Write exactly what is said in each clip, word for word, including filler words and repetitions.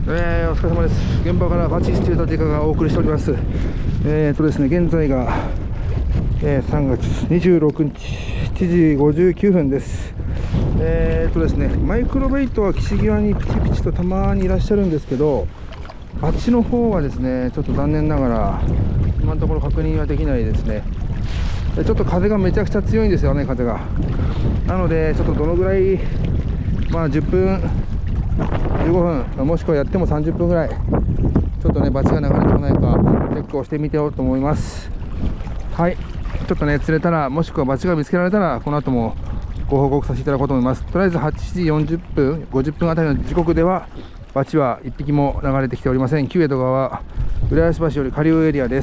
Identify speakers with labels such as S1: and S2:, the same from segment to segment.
S1: えー、お疲れ様です。現場からバチステュートデカがお送りしております。えーとですね、現在が、えー、さんがつにじゅうろくにちしちじごじゅうきゅうふんです。えーとですね、マイクロベイトは岸際にピチピチとたまにいらっしゃるんですけど、バチの方はですね、ちょっと残念ながら今のところ確認はできないですね。ちょっと風がめちゃくちゃ強いんですよね、風が。なのでちょっとどのぐらい、まあじゅっぷんじゅうごふん、もしくはやってもさんじゅっぷんぐらい、ちょっとねバチが流れてこないかチェックをしてみてようと思います。はい、ちょっとね釣れたら、もしくはバチが見つけられたら、この後もご報告させていただこうと思います。とりあえずはちじよんじゅっぷんごじゅっぷんあたりの時刻ではバチはいっぴきも流れてきておりません。旧江戸川浦安橋より下流エリアです。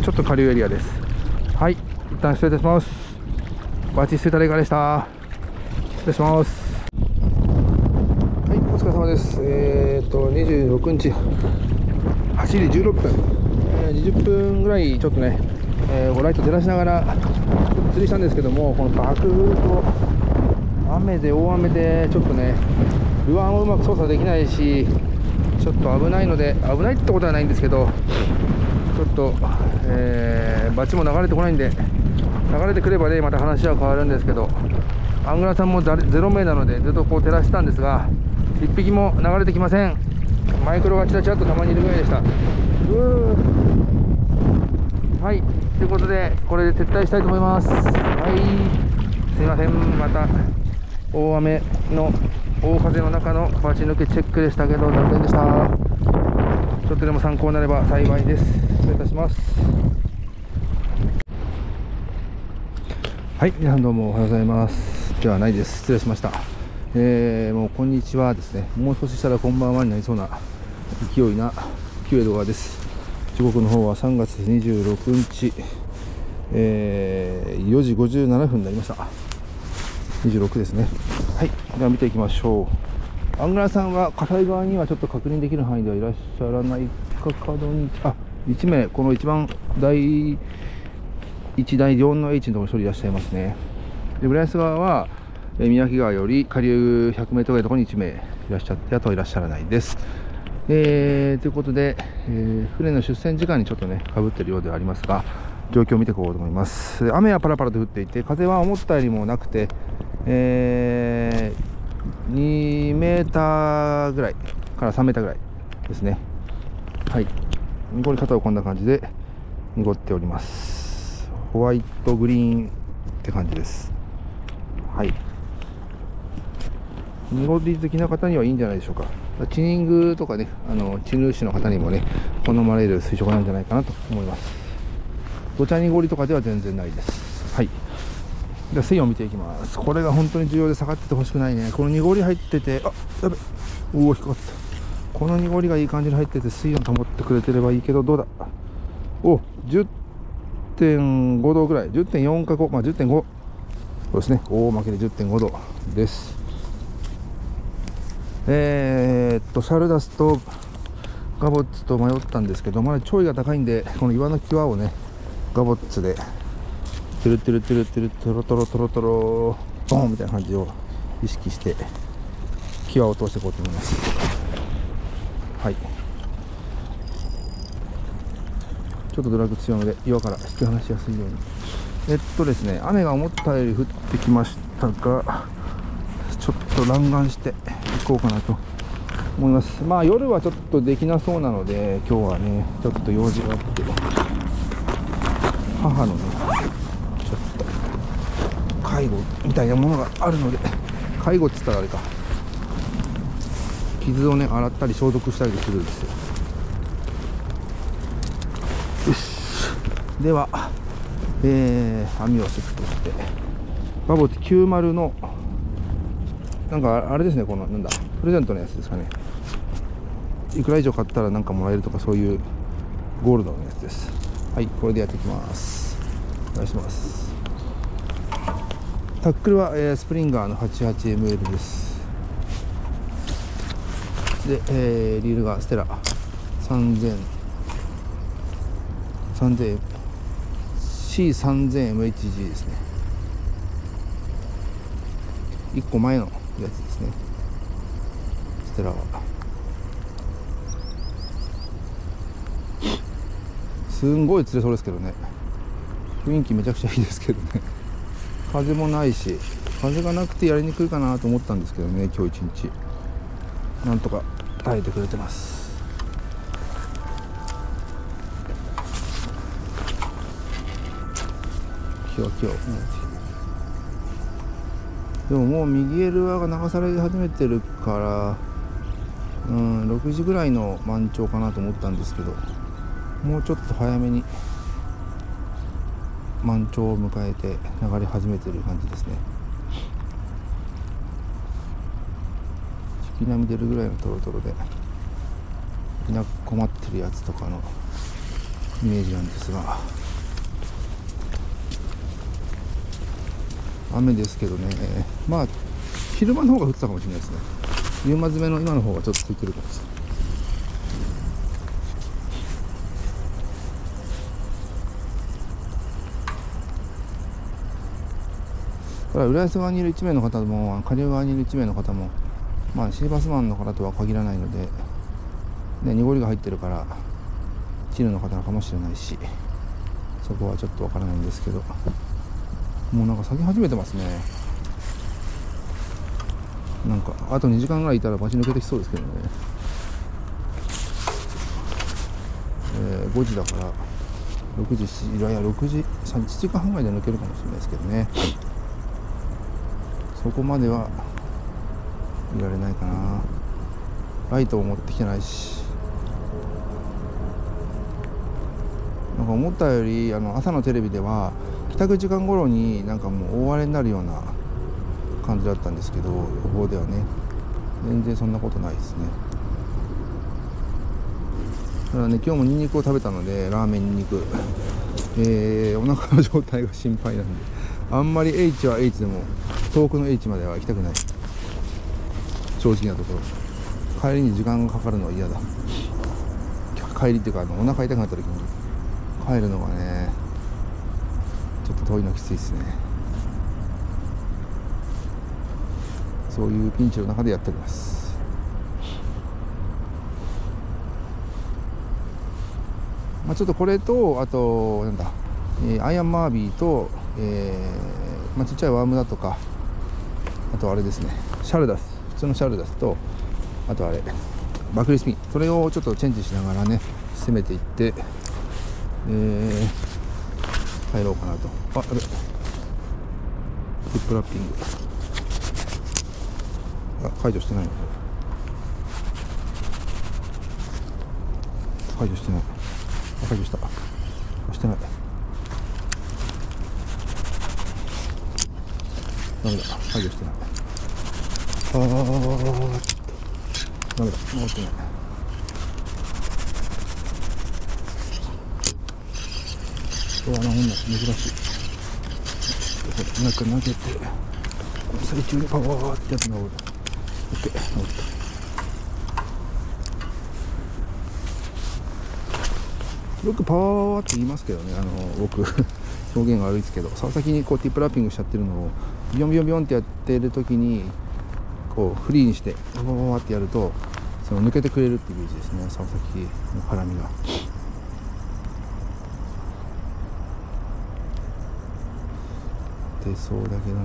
S1: ちょっと下流エリアです。はい、一旦失礼いたします。バチステタレガでした。失礼します。はい、お疲れ様です。えーとにじゅうろくにちはちじじゅうろっぷん、えー、にじゅっぷんぐらいちょっとね、えー、ライト照らしながらちょっと釣りしたんですけども、この爆風と雨で大雨でちょっとねルアーもうまく操作できないし、ちょっと危ないので、危ないってことはないんですけど、ちょっと、えー、バチも流れてこないんで、流れてくればねまた話は変わるんですけど、アングラさんもゼロ名なのでずっとこう照らしたんですが、いっぴきも流れてきません。マイクロがチラチラとたまにいるぐらいでした。うーはい、ということでこれで撤退したいと思います。はい、すいません。また大雨の大風の中のバチ抜けチェックでしたけど残念でした。ちょっとでも参考になれば幸いです。失礼いたします。はい、皆さんどうもおはようございます。ではないです。失礼しました。えー、もうこんにちはですね。もう少ししたらこんばんはになりそうな勢いな旧江戸川です。時刻の方はさんがつにじゅうろくにち、えー、よじごじゅうななふんになりました。にじゅうろくですね。はい、では見ていきましょう。アングラさんは葛西側にはちょっと確認できる範囲ではいらっしゃらないか。角にあいちめい、この一番第いちだいよんの H のところに一人いらっしゃいますね。で浦安側は三宅川より下流 ひゃくメートル ぐらいのところにいちめいいらっしゃって、あとはいらっしゃらないです。えー、ということで、えー、船の出船時間にちょっとねかぶっているようではありますが、状況を見ていこうと思います。雨はパラパラと降っていて、風は思ったよりもなくて、えー、にメーターぐらいからさんメーターぐらいですね。はい、濁り方はこんな感じで濁っております。ホワイトグリーンって感じです。はい、濁り好きな方にはいいんじゃないでしょうか。チニングとかね、あのチヌーシの方にもね好まれる水色なんじゃないかなと思います。どちゃ濁りとかでは全然ないです。はい、では水温を見ていきます。これが本当に重要で、下がっててほしくないね。この濁り入ってて、あやべ、おお引っかかった。この濁りがいい感じに入ってて水温保ってくれてればいいけど、どうだ、お じゅってんごどぐらい、 じゅってんよん かご、まあ じゅってんご そうですね。大負けで じゅってんごどです。えー、っとシャルダスとガボッツと迷ったんですけど、まだ潮位が高いんで、この岩の際をねガボッツでトゥルトゥルトゥルトゥルトロトロトロトロボンみたいな感じを意識して際を通していこうと思います。はい、ちょっとドラッグ強めで岩から引き離しやすいように。えっとですね、雨が思ったより降ってきましたが、ちょっと乱眼していこうかなと思います。まあ夜はちょっとできなそうなので、今日はねちょっと用事があって、母のねちょっと介護みたいなものがあるので、介護っつったらあれか、傷をね洗ったり消毒したりするんですよ。よし、では、えー、網をセットして、バボテきゅうじゅうのなんかあれですね、このなんだプレゼントのやつですかね。いくら以上買ったらなんかもらえるとか、そういうゴールドのやつです。はい、これでやっていきます。お願いします。タックルは、えー、スプリンガーの はちじゅうはちエムエル です。で、えー、リールがステラさんぜん さんぜん シーさんぜんエムエイチジー ですね。いっこまえのやつですね、ステラは。 すんごい釣れそうですけどね。雰囲気めちゃくちゃいいですけどね。風もないし、風がなくてやりにくいかなと思ったんですけどね、今日一日なんとか耐えてくれてます。キワキワ、でももう右エルワが流され始めてるから、うん、ろくじぐらいの満潮かなと思ったんですけど、もうちょっと早めに満潮を迎えて流れ始めてる感じですね。引き波出るぐらいのトロトロで、みんな困ってるやつとかのイメージなんですが、雨ですけどね、まあ昼間の方が降ってたかもしれないですね。夕間詰めの今の方がちょっとついてるかもしれない。だから浦安側にいるいち名の方も下流側にいるいち名の方も、まあシーバスマンの方とは限らないので、ね、濁りが入ってるからチルの方かもしれないし、そこはちょっとわからないんですけど、もうなんか咲き始めてますね。なんかあとにじかんぐらいいたらバチ抜けてきそうですけどね。えー、ごじだからろくじ、いやいやろくじ、いちじかんはんぐらいで抜けるかもしれないですけどね。そこまではいられないかな。ライトを持ってきてないし、なんか思ったよりあの朝のテレビでは帰宅時間頃になんかもう大荒れになるような感じだったんですけど、予報ではね全然そんなことないですね。だからね、今日もニンニクを食べたので、ラーメンニンニク、えー、お腹の状態が心配なんで、あんまり H は H でも遠くの H までは行きたくない、正直なところ。帰りに時間がかかるのは嫌だ。帰りっていうか、あのお腹痛くなった時に帰るのがね、ちょっと遠いのきついですね。そういうピンチの中でやっております。まあ、ちょっとこれと、あとなんだ、えー、アイアンマービーと、えーまあ、ちっちゃいワームだとか、あとあれですね、シャルダス、普通のシャルダスと、あとあれバクリスピン、それをちょっとチェンジしながらね攻めていって、えー、帰ろうかなと。あ、あれヒップラッピング、あ、解除してないの、解除してない、解除した、してない、ダメだ、解除してない、あー、ダメだ、回ってない。そうはな、ほんの珍しい。なんか投げて最中にパワーってやつがおる。オッケー、治った。よくパワーって言いますけどね、あの僕表現が悪いですけど、さ先にこうティップラッピングしちゃってるのをビヨンビヨンビヨンってやってる時にこうフリーにしてパワーってやると、その抜けてくれるっていうイメージですね、さ先の絡みが。出そうだけどね。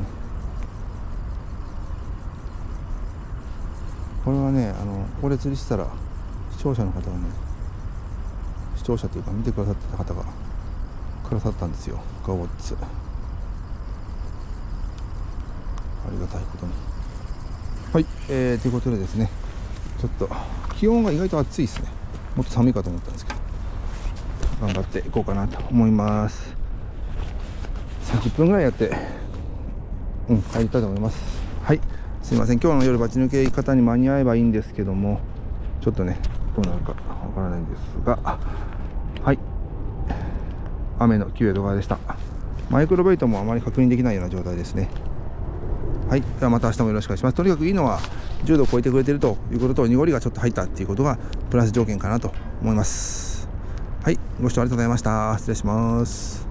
S1: これはね、あのこれ釣りしたら視聴者の方がね、視聴者というか見てくださってた方がくださったんですよ、ガオッツ。ありがたいことに。はい、えー、ということでですね、ちょっと気温が意外と暑いですね。もっと寒いかと思ったんですけど、頑張っていこうかなと思います。さんじゅっぷんぐらいやって、うん、帰りたいと思います。はい、すいません、今日の夜バチ抜け方に間に合えばいいんですけども、ちょっとねどうなるかわからないんですが、はい、雨のきゅう江戸川でした。マイクロベイトもあまり確認できないような状態ですね。はい、ではまた明日もよろしくお願いします。とにかくいいのはじゅうどを超えてくれてるということと、濁りがちょっと入ったっていうことがプラス条件かなと思います。はい、ご視聴ありがとうございました。失礼します。